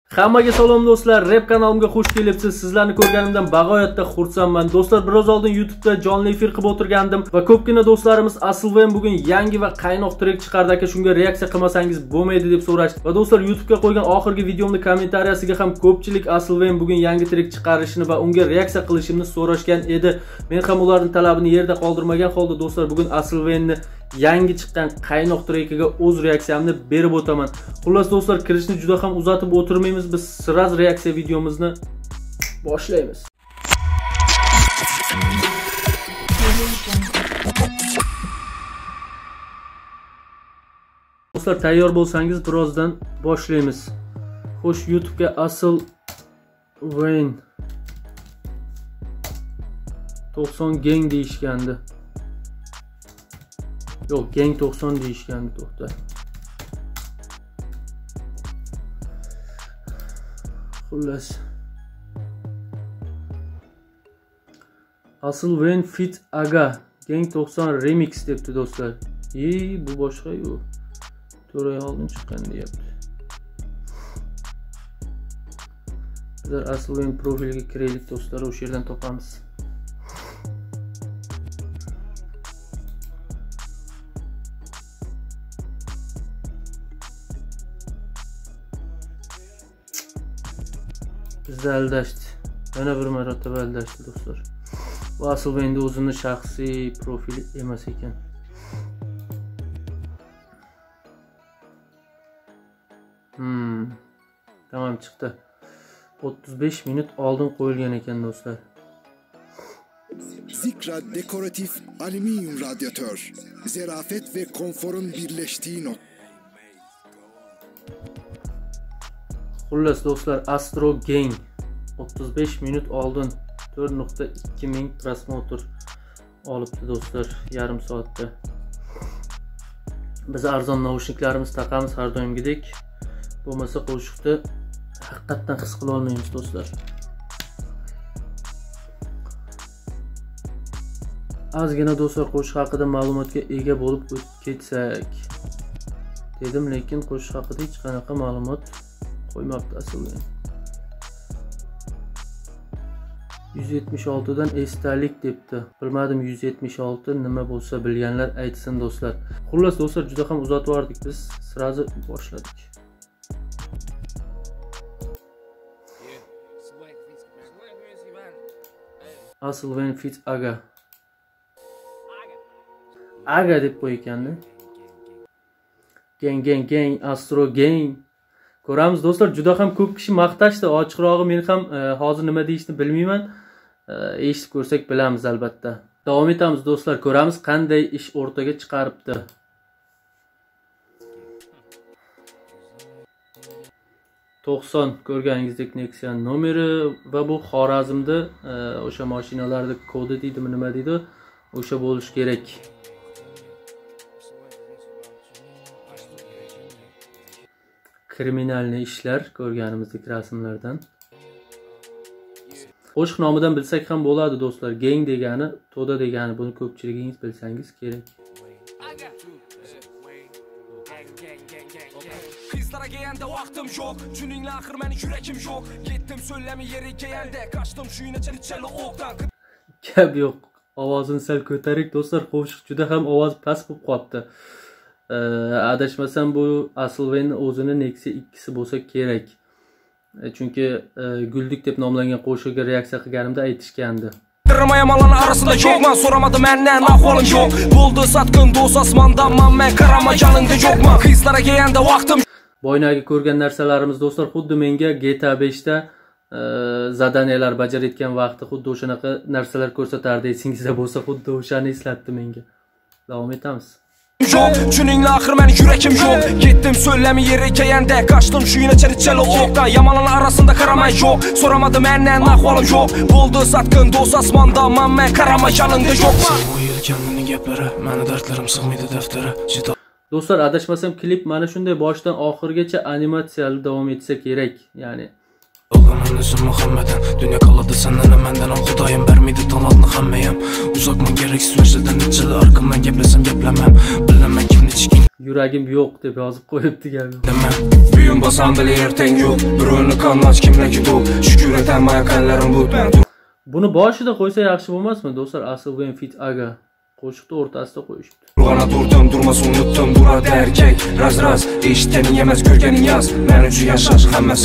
Hammaga salom do'stlar, rap kanalimga xush kelibsiz. Sizlarni ko'rganimdan bag'oyatda xursandman. Do'stlar, biroz oldin YouTube'da jonli efir qilib o'tirgandim va ko'pgina do'stlarimiz Aslven bugun yangi va qaynoq trek chiqardi aka, shunga reaksiya qilmasangiz bo'lmaydi deb so'rashdi. Va do'stlar, YouTube'ga qo'ygan oxirgi videomni kommentariyasiga ham ko'pchilik Aslven bugun yangi trek chiqarishini va unga reaksiya qilishimni so'rashgan edi. Men ham ularning talabini yerda qoldirmagan holda do'stlar, bugun Aslvenni yangi chiqqan qaynoq trekiga o'z reaksiyamni berib o'taman. Xullas do'stlar, kirishni juda ham uzatib o'tirmaymiz. Biz siraz reaksiya videomizni boshlaymiz. Do'stlar, tayyor bo'lsangiz birozdan boshlaymiz. Xo'sh, YouTube'ga Aslven 90 gang deyishgandi. Yo'q, gang 90 deyishgandi, to'xta. Xullas. Aslven Fit Aga gang 90 remix debdi do'stlar. Bu boshqa-yu. 4 oy oldin chiqqan deyapti. Bizlar Aslven profiliga kiraylik do'stlar, o'sha yerdan topamiz. Bizda aldashdi. Yana bir marotaba aldashdi do'stlar. Bu Aslvenning o'zining shaxsiy profili emas ekan. Tamam, chiqdi. 35 minut oldin qo'yilgan ekan do'stlar. Zikra dekoratif alüminyum radyatör. Zarafet ve konforun birleştiği not. Xullas do'stlar, Astro Gang 35 minut oldin 4.2 ming prosmotr olibdi do'stlar, yarim soatda. Biz arzon naushniklarimiz taqamiz har doimgidek. Bo'lmasa qo'shiqni haqiqatan his qila olmaymiz do'stlar. Ozgina do'stlar qo'shiq haqida ma'lumotga ega bo'lib ketsak dedim, lekin qo'shiq haqida hech qanaqa ma'lumot qo'ymabdi Aslven. 176 dan esdalik debdi. Bilmadim 176 nima bo'lsa bilganlar aytsin do'stlar. Xullas do'stlar, juda ham uzatib yubordik, biz sirazi boshladik. Aslven Fit Aga. Aga deb qo'ygan-da. Gang Astro Gang. Ko'ramiz do'stlar, juda ham ko'p kishi maqtashdi. Ochiqrog'i men ham hozir nima deyishni bilmayman. Eshitib ko'rsak bilamiz albatta. Davom etamiz do'stlar, ko'ramiz qanday ish o'rtaga chiqaribdi. To'qson ko'rganingizdek Nexia nomeri va bu Xorazmda o'sha mashinalarda kodi deydimi, nima deydi? O'sha bo'lish kerak. Kriminalni ishlar ko'rganimizdek rasmlardan. Qo'shiq nomidan bilsak ham bo'ladi do'stlar. Gang degani, to'da degani, buni ko'pchiligingiz bilsangiz kerak. Qizlara kelganda vaqtim yo'q, tuninglar axir meni yurakim yo'q. Ketdim so'llami yeri kelganda, qaçdim shuyinacha nichala o'qdan. Gap yo'q. Ovozini sal ko'tarik do'stlar, qo'shiq juda ham ovoz past bo'lib qolibdi. Adashmasam bu Aslvenning o'zini Nexia 2si bo'lsa kerak. Chunki Guldik deb nomlangan qo'shiqqa reaksiya qilganimda aytishgandi. Yamanlar arasında yo'qman, so'ramadim mendan ahvolim yo'q. Bo'ldi satqin do'st osmondan, men qarama yaningda yo'qman. Qizlarga kelganda vaqtim. Boynagi ko'rgan narsalarimiz do'stlar xuddi menga GTA 5 da zadaniyalar bajarayotgan vaqti xuddi o'shanaqa narsalar ko'rsatardi. Esingizda bo'lsa xuddi o'shani eslatdi menga. Davom etamiz. Yo'q, tuninglar axir meni yurakim yo'q. Ketdim so'llami yeri kelganda, qaçdim shuyinacha nichala o'qdan. Yamanlar arasında qaramay yo'q, so'ramadim mendan ahvolim yo'q. Bo'ldi satqin do'st osmondan, men qarama yaningda yo'qman. Bu yelkamning gaplari, meni dardlarim sig'maydi daftari. Do'stlar, adashmasam klip mana shunday boshdan oxirigacha animatsiyali davom etsa kerak, ya'ni Oğlanın üzüm Muhammed'in dünya kaladı senden menden ol Xudoyim bermeydi talatni hammayam Uzakman gereksiz vajdadan nechalar arkamdan gaplasam gaplamam Bilaman kimni chiking Yuragim yo'q deb yozib qo'yibdi gapi Bugün basam bile erten yok. Bir o'yinni qanlash kimlarga bu? Shukr etaman yaqinlarim bu. Buni boshida qo'ysa yaxshi bo'lmasmi do'stlar? Asilwen fit Aga qo'shiqni o'rtasida qo'yishibdi. Turg'ana turdim, durmas unutdim, duradi erkak. Raz eshitganing emas, ko'rganing yaz. Men uchun yashash hammasi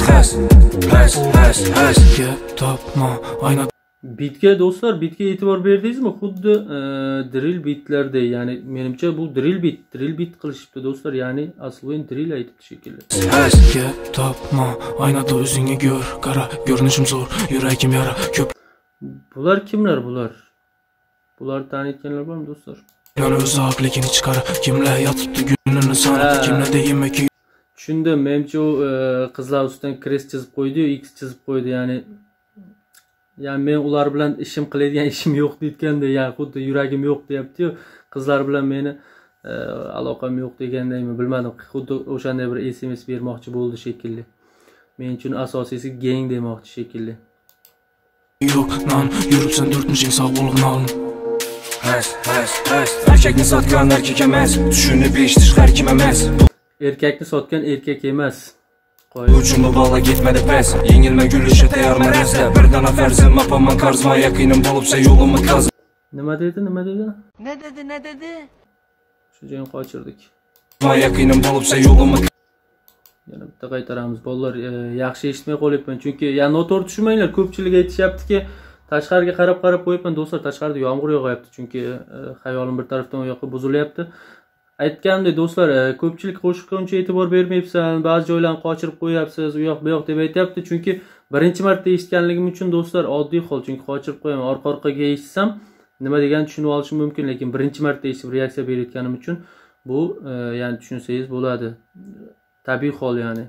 xas. Gap topma, ayna. Bitga do'stlar, bitga e'tibor berdingizmi? Xuddi drill bitlarda, ya'ni menimcha bu drill bit qilishibdi do'stlar, ya'ni Asilwen drill aytibdi shekilli. Gap topma, aynada o'zingga ko'r, qara, ko'rinishim zo'r, yuragim yara, ko'p. Bular kimlar bular? Bular taniyotganlar bormi do'stlar? Yana uzoqligini chiqar, kimlar yotibdi günini sanab, kimlarda yemak. Tushundim, menimcha u qizlar ustidan crest chizib qo'ydi-yu, x chizib qo'ydi, ya'ni men ular bilan ishim qiladigan ishim yo'q deyotganda, ya'ni xuddi yuragim yo'q deyapti-yu, qizlar bilan meni aloqam yo'q degandaymi, bilmadim. Xuddi o'shanday bir SMS bermoqchi bo'ldi shekilli. Men uchun asosiysi gang demoqchi shekilli. Yo'q, non yuribsan 4-inson bo'lg'in olin. Has. Erkakni sotgan erkak emas, tushunib eshitish har kim emas. Erkakni sotgan erkak emas. Uchun bu bola ketmadi pes, yengilma gulishga tayyorman rasda. Bir dona farzim opamman qarzma, yaqinim bo'libsa yo'limni qaz. Nima dedi? Ne dedi? Shu joyni qochirdik. Yaqinim bo'libsa yo'limni. Yana bitta qaytaramiz. Bolalar yaxshi eshitmay qolyapman, chunki noto'g'ri tushunmanglar. Ko'pchilik aytishyaptiki, tashqariga qarab qo'yapman do'stlar, tashqarida yomg'ir yog'yapti, chunki xayolim bir tarafdan u yoqqa buzilyapti. Aytganimdek do'stlar, ko'pchilik qo'shiqqa uncha e'tibor bermayapsan, ba'zi joylarni qochirib qo'yapsiz, u yoq bu yoq deb aytyapti, chunki birinchi marta eshitganligim uchun do'stlar oddiy hol, chunki qochirib qo'yaman. Orqa-orqaga eshitsam nima deganini tushunib olishim mumkin, lekin birinchi marta eshitib reaksiya berayotganim uchun bu ya'ni tushunsangiz bo'ladi. Tabiiy hol ya'ni.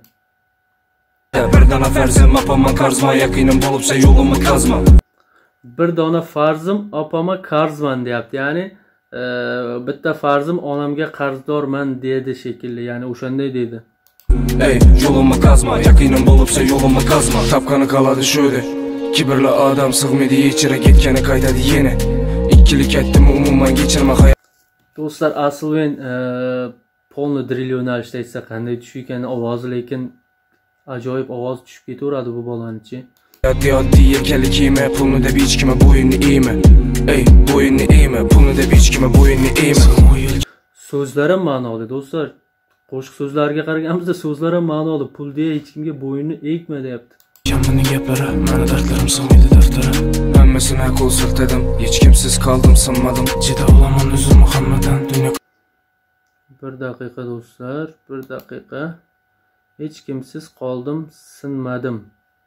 Bir dona farzim opamman qarzma, yaqinim bo'libsa yo'limni qazma. Bir dona farzim opama qarzman deyapti, ya'ni bitta farzim onamga qarzdorman dedi shekilli, ya'ni o'shanday dedi. Ey, yo'limni qazma, yaqinim bo'libsa yo'limni qazma. Tapqani qoladi shuyda. Kibrli odam sig'maydi, ichira ketgani qaytadi yana. Ikkilik aytdim, umuman kechirma hayot. Do'stlar, Asilwen polni drill yo'nalishda aytsa qanday tushgan ovozi, lekin ajoyib ovoz tushib ketaveradi bu bolanichi. Oddiy erkalik yema, pulni deb hech kimga bo'yinni eğme. Ey, bo'yinni eğme, pulni deb hech kimga bo'yinni eğme. So'zlari ma'noli do'stlar. Qo'shiq so'zlariga qaraganimizda so'zlari ma'noli. Pul deya hech kimga bo'yinni egma deyapti. Kimning gaplari, meni dardlarim sig'maydi daftara. Hammasini qo'l siltadim, hech kimsiz qoldim, sinmadim. Jida olaman uzr Muhammadan dunyo. Bir daqiqa do'stlar, bir daqiqa. Hech kimsiz qoldim, sinmadim.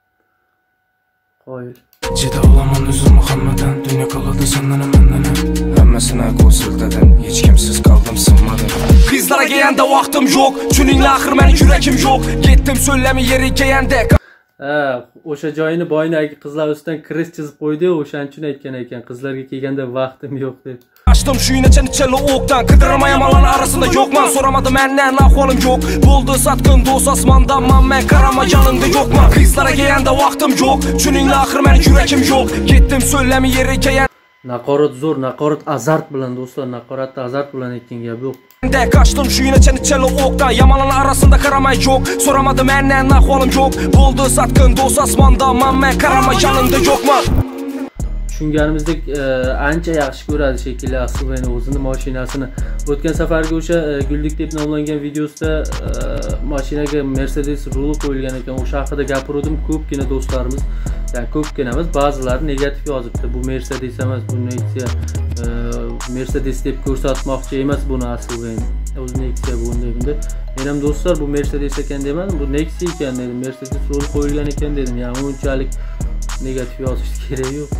Qoyil. Jida olaman uzr Muhammadan dunyo qoladi sendan mendan. Hammasini qo'l siltadim, hech kimsiz qoldim, sinmadim. Qizlarga kelganda vaqtim yo'q, chuninglar axir meni yuragim yo'q. Ketdim so'lami yeri kelganda. O'sha joyini boyagi qizlar ustidan crest chizib qo'ydi, o'shaning uchun aytgan ekan, qizlarga kelganda vaqtim yo'q deb. Açtım şu ineçeni oktan, kıdırmayam alan arasında yokman. Soramadım menden ahvalim yok. Buldu satkın dost asmandan, men karama yanında yokman. Kızlara gelende vaktim yok, çününle ahir men yürekim yok. Gittim söylemi yeri keyen. Naqorat zo'r, naqorat azart bilan do'stlar, naqoratda azart bilan aytgan gap yo'q. Kaçtım şu ineçeni oktan, yamanlar arasında karamay yok. Soramadım menden ahvalim yok. Buldu satkın dost asmandan, men karama yanında yokman. Tushunganimizdek ancha yaxshi ko'radi shekilli Asilwen o'zini mashinasini. O'tgan safargi o'sha Guldik deb nomlangan videosida mashinaga Mercedes ruli qo'yilgan ekan. O'sha haqida gapirdim. Ko'pgina do'stlarimiz, ya'ni ko'pgina emas, ba'zilari negativ yozibdi. Bu Mercedes emas, bu Nexia. Mercedes deb ko'rsatmoqchi emas buni Asilwen. O'zi Nexia bunday bunda. Men ham do'stlar bu Mercedes ekan demadim, bu Nexia ekan dedim. Mercedes ruli qo'yilgan ekan dedim. Ya'ni unchalik negativ yozish kerak yo'q.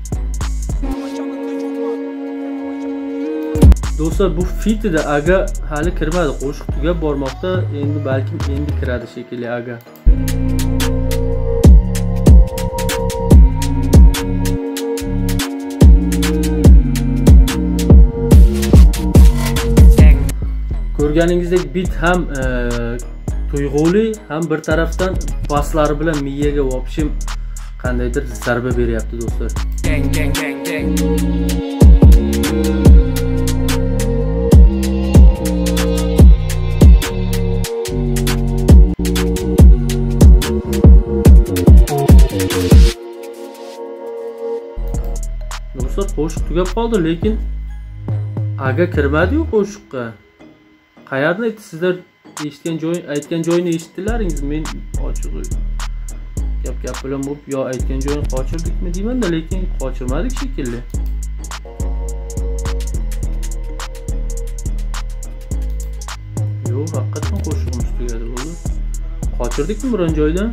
Do'stlar, bu fitida Aga hali kirmadi. Qo'shiq tugab bormoqda. Endi balkim endi kiradi shekilli Aga. Ko'rganingizdek bit ham tuyg'uli, ham bir tarafdan baslari bilan miyaga vopshim qandaydir zarba beryapti do'stlar. qo'shiq tugab qoldi, lekin aga kirmadi-yu qo'shiqqa. Qayerdan aytdi? Sizlar eshitgan aytgan joyini eshitdilaringiz? Men ochiq gap bilan bo'lib yo aytgan joyini qochirdikmi deyman-da, lekin qochirmadik shekilli. Yo'q, haqiqatan qo'shig'imiz tugadi bo'ldi. Qochirdikmi biron joydan?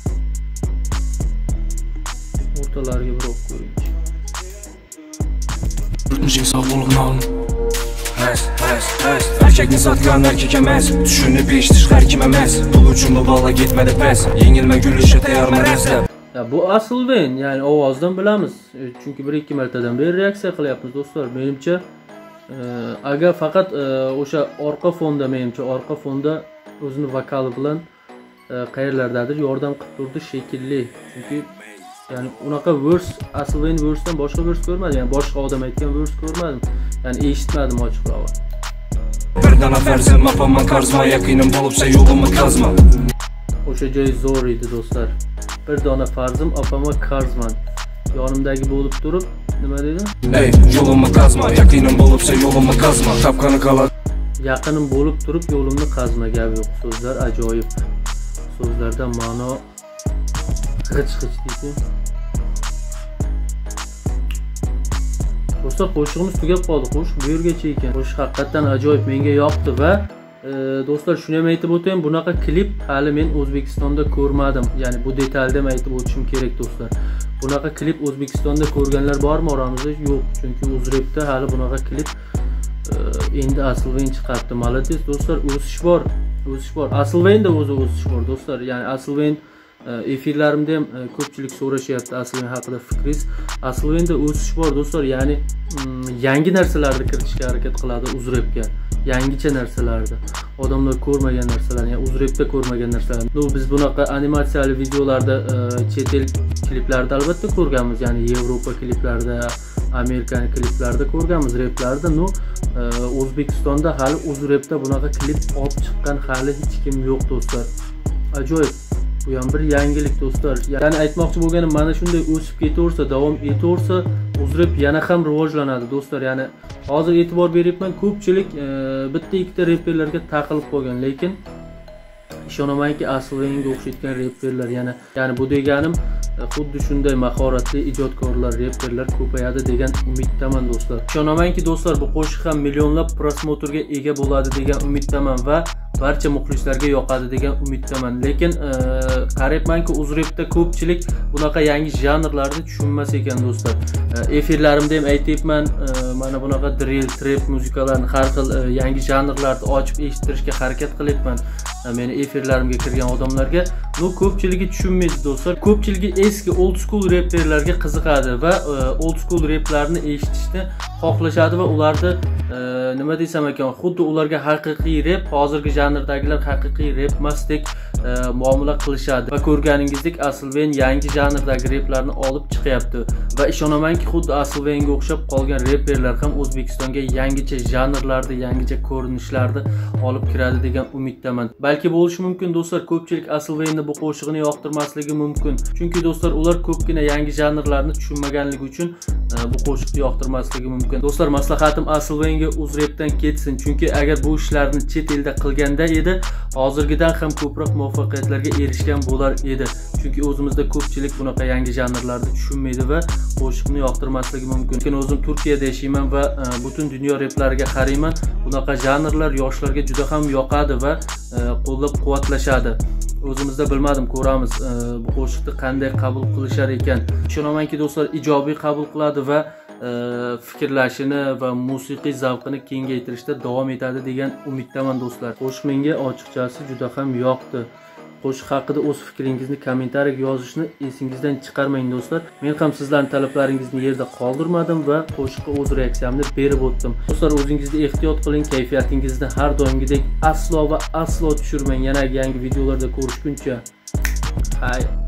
O'rtalariga bir o'q ko'ringchi. Yurtmishing sog'lig'ini ol. Erkekni sotgan erkek emas, tushunib eshitish har kim emas. Pul uchun bu bola ketmadi pes, yengilma gulishga tayyorman deb. Ya bu Aslvayn, ya'ni ovozdan bilamiz. Chunki 1-2 martadan beri reaksiya qilyapmiz do'stlar. Menimcha aga faqat o'sha orqa fonda o'zini vokali bilan qayerlardadir yordam qilib turdi shekilli. Chunki yani unaqa verse, Aslvayn verse'dan boshqa verse ko'rmadim. Yani boshqa odam aytgan verse ko'rmadim. Yani eshitmadim ochiqroq. Bir dona farzim opamma qarzma, yaqinim bo'libsa yo'limni qazma. O'sha joy zo'r edi do'stlar. Bir dona farzim opamma qarzman. Yonimdagi bo'lib turib, nima dedi? Ey, yo'limni qazma, yaqinim bo'libsa yo'limni qazma. Tapqani qalat. Yaqinim bo'lib turib yo'limni qazma gapi yo'q. So'zlar ajoyib. So'zlarda ma'no g'ich-g'ich deydi. Do'stlar, qo'shig'imiz tugab qoldi. Qo'shiq bu yergacha ekan. Qo'shiq haqiqatan ajoyib, menga yoqdi va do'stlar shuni ham aytib o'tayim, bunaqa klip hali men O'zbekistonda ko'rmadim. Ya'ni bu detalda ham aytib o'tishim kerak do'stlar. Bunaqa klip O'zbekistonda ko'rganlar bormi oramizda? Yo'q, chunki UzRap'da hali bunaqa klip endi Aslvayn chiqardi. Молодец do'stlar, o'sish bor. Aslvaynda o'sish bor do'stlar. Ya'ni Aslvayn efirlarimda ham ko'pchilik so'rashyapti Aslvayn haqida fikringiz. Aslvaynda o'sish bor do'stlar, ya'ni yangi narsalarni kiritishga harakat qiladi UzRap'ga. Yangicha narsalarni, odamlar ko'rmagan narsalarni, ya'ni UzRap'da ko'rmagan narsalarni. Biz bunaqa animatsiyali videolarda chet el kliplarda albatta ko'rganmiz, ya'ni Yevropa kliplarida, Amerikan kliplarida ko'rganmiz, raplarda. O'zbekistonda hali UzRap'da bunaqa klip olib chiqqan hali hech kim yo'q do'stlar. Ajoyib. Bu ham bir yangilik do'stlar. Ya'ni aytmoqchi bo'lganim, mana shunday o'sib ketaversa, davom etaversa, UzRap yana ham rivojlanadi do'stlar. Ya'ni hozir e'tibor beryapman, ko'pchilik bitta-ikkita reperlarga taqilib qolgan, lekin ishonamanki Aslvaynga o'xshatgan reperlar ya'ni bu deganim xuddi shunday mahoratli ijodkorlar, reperlar ko'payadi degan umiddaman do'stlar. Ishonamanki do'stlar, bu qo'shiq ham millionlab prosmotrga ega bo'ladi degan umiddaman va barcha muxlislarga yoqadi degan umiddaman. Lekin qarayapmanki UzRap'da ko'pchilik bunaqa yangi janrlarni tushunmas ekan do'stlar. Efirlarimda ham aytayapman, mana bunaqa drill, trap muzikalarni, har xil yangi janrlarni ochib eshittirishga harakat qilyapman. Meni efirlarimga kirgan odamlarga, ko'pchiligi tushunmaydi do'stlar. Ko'pchiligi eski old school rapperlarga qiziqadi va old school raplarni eshitishni xohlashadi va ularni nima desam ekan, xuddi ularga haqiqiy rap, hozirgi janrdagilar haqiqiy rap emasdek muomala qilishadi. Va ko'rganingizdek Aslvayn yangi janrdagi raplarni olib chiqyapti va ishonamanki xuddi Aslvaynga o'xshab qolgan rapperlar ham O'zbekistonga yangicha janrlarni, yangicha ko'rinishlarni olib kiradi degan umiddaman. Balki bo'lishi mumkin do'stlar, ko'pchilik Aslvaynni bu qo'shig'ini yoqtirmasligi mumkin. Chunki do'stlar, ular ko'pgina yangi janrlarni tushunmaganligi uchun bu qo'shiqni yoqtirmasligi mumkin. Do'stlar, maslahatim Aslvaynga UzRap'dan ketsin. Chunki agar bu ishlarni chet elda qilganda edi, hozirgidan ham ko'proq muvaffaqiyatlarga erishgan bo'lar edi. Chunki o'zimizda ko'pchilik bunaqa yangi janrlarni tushunmaydi va qo'shiqni yoqtirmasligi mumkin. Lekin o'zim Turkiyada yashayman va butun dunyo replariga qarayman. Bunaqa janrlar yoshlarga juda ham yoqadi va qo'llab-quvvatlashadi. O'zimizda bilmadim, ko'ramiz bu qo'shiqni qanday qabul qilishar ekan. Ishonamanki do'stlar, ijobiy qabul qiladi va fikrlashini va musiqiy zavqini kengaytirishda davom etadi degan umiddaman do'stlar. Qo'shiq menga ochiqchasi juda ham yoqdi. Qo'shiq haqida o'z fikringizni kommentariyaga yozishni esingizdan chiqarmang do'stlar. Men ham sizlarning talablaringizni yerda qoldirmadim va qo'shiqqa o'z reaksiyamni berib o'tdim. Do'stlar, o'zingizni ehtiyot qiling, kayfiyatingizni har doimgidek aslo va aslo tushirmang. Yana yangi videolarda ko'rishguncha. Hay.